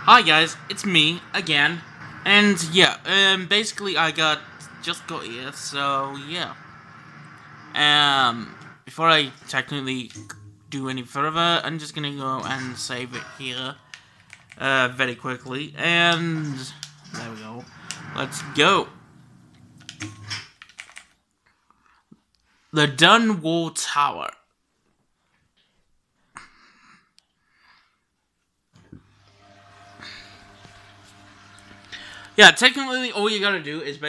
Hi guys, it's me again, and yeah, basically just got here, so yeah. Before I technically do any further, I'm just gonna go and save it here, very quickly, and there we go. Let's go. The Dunwall Tower. Yeah, technically, all you gotta do is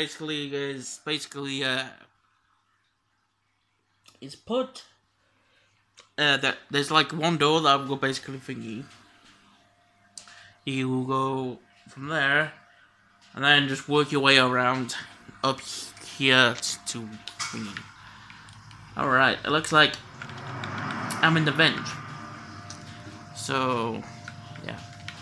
put that there's like one door that will basically thingy. You will go from there, and then just work your way around up here to thingy. Alright, it looks like I'm in the vent. So, yeah.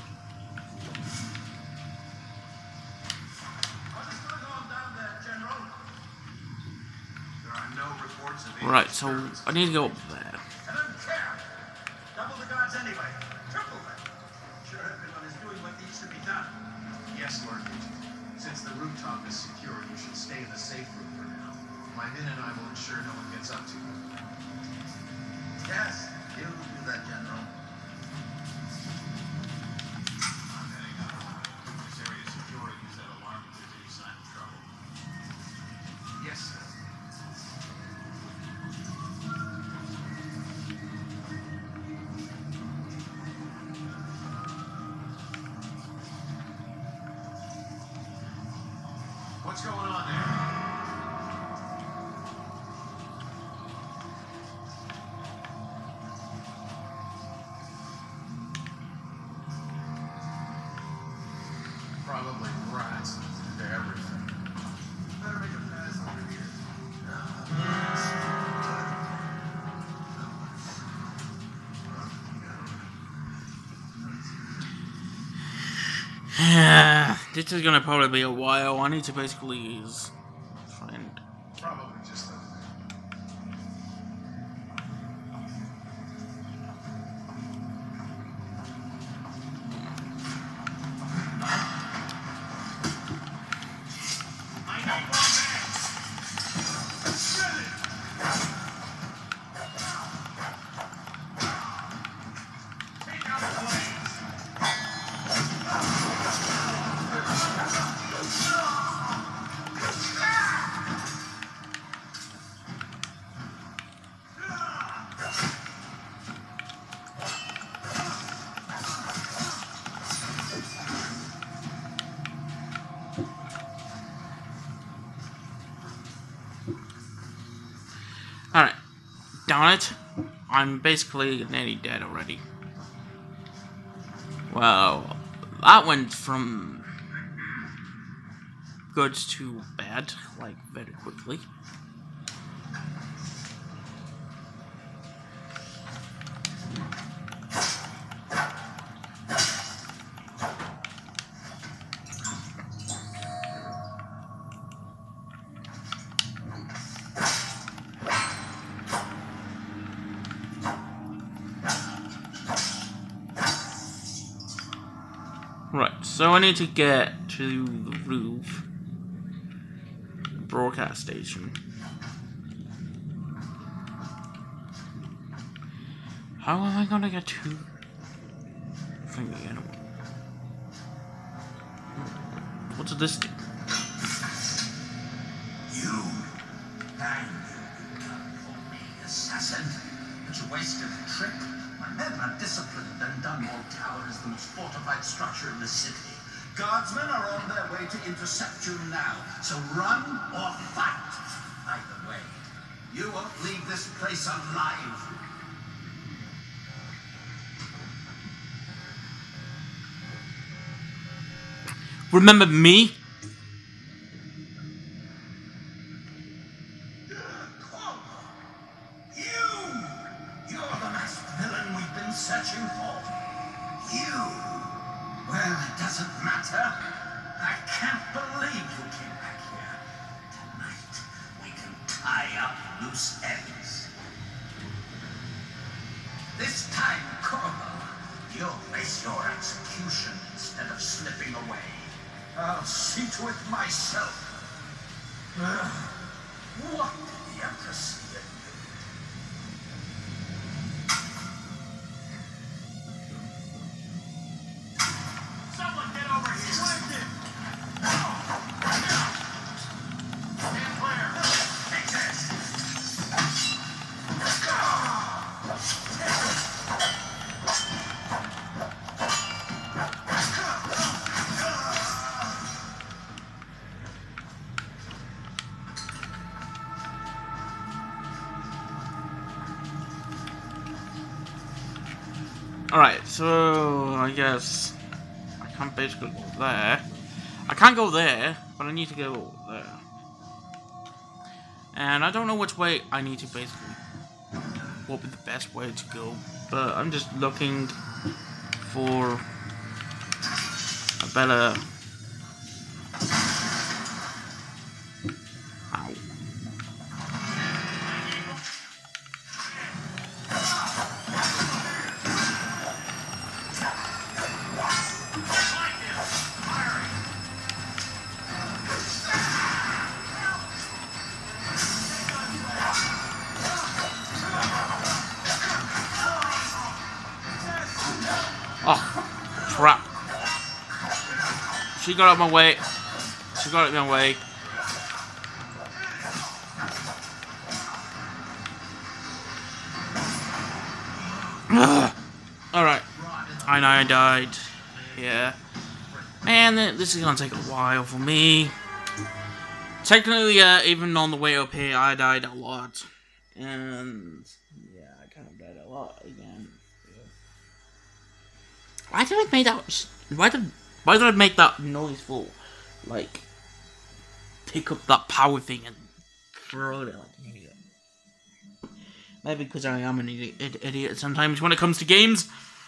Right, so I need to go up there. I don't care. Double the guards anyway. Triple them. Sure everyone is doing what needs to be done. Yes, Lord. Since the rooftop is secure, you should stay in the safe room for now. My men and I will ensure no one gets up to you. Yes, you do that, General. I'm heading out. This area is secure. Use that alarm if there's any sign of trouble. Yes, sir. What's going on there? Probably rats. They're everything. Better make a pass over here. This is gonna probably be a while. I need to basically use find. Probably just the Alright. Darn it. I'm basically nearly dead already. Well, that went from good to bad, like, very quickly. Right, so I need to get to the roof broadcast station. How am I gonna get to thingy anyway? What's this do? You. Thank you for me, assassin. But you wasted a trip. My men are disciplined, and Dunwall Tower is the most fortified structure in the city. Guardsmen are on their way to intercept you now, so run or fight. Either way, you won't leave this place alive. Remember me? You're the masked villain we've been searching for. You. Well, it doesn't matter. I can't believe you came back here. Tonight, we can tie up loose ends. This time, Corvo, you'll face your execution instead I'll see to it myself. What did the Empress see in me? Someone get over here! Stand clear! Take this! Alright, so I guess I can't basically go there. I can't go there, but I need to go there. And I don't know which way I need to basically, what would be the best way to go. But I'm just looking for a better... Ow. Oh, crap. She got out of my way. She got out of my way. Alright. I know I died. Yeah. And this is gonna take a while for me. Technically, even on the way up here, I died a lot. And yeah, I kind of died a lot again. Why did I make that? Why did I make that noiseful? Like, pick up that power thing and throw it like an idiot. Maybe because I am an idiot sometimes when it comes to games.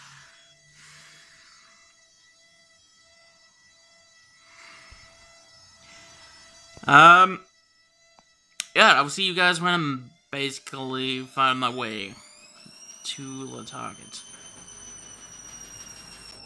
Yeah, I will see you guys when I'm basically finding my way to the target.